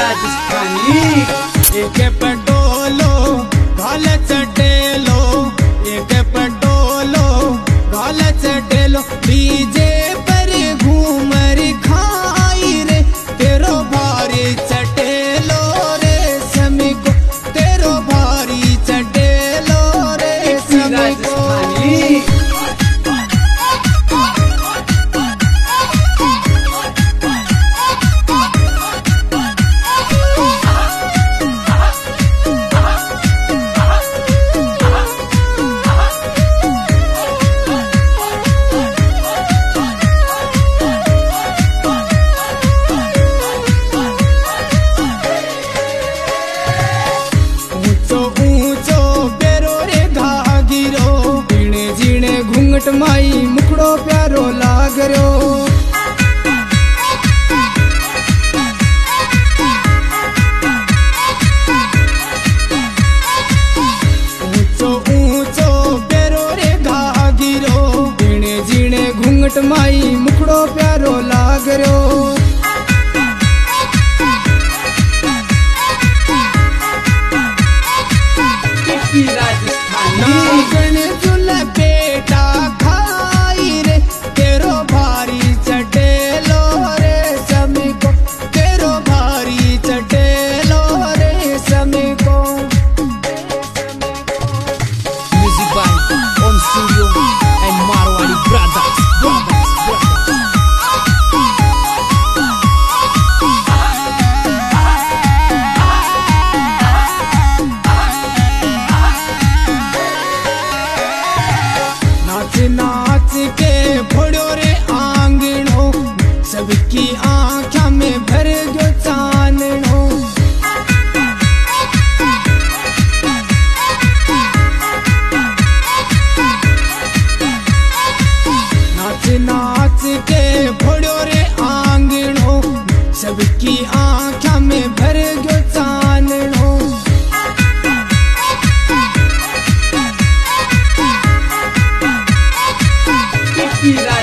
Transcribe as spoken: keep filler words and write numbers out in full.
राजस्थानी एक पटोलो घाल चटेलो एक पटोलो घाल चटेलो डीजे पर घूमर खाई रे तेरो भारी चटेलो रे समी को तेरो भारी चटेलो रे समी को माई मुखड़ो प्यारो लाग रो ऊंचो ऊंचो पेरो रे घागिरो जीणे जीणे घूंघट माई मुखड़ो प्यारो लाग रो नागन जुल बेटा खाई रे तेरो भारी चटेलो रे समी को तेरो भारी चटेलो रे समी को music by Om studio and Marwari brothers brothers नाच के फोड़ो रे आंगनो सबकी आँखों में भर गयो चाननो नाच नाच के फोड़ो रे आंगनो सबकी आँखों में भर गयो चाननो Mira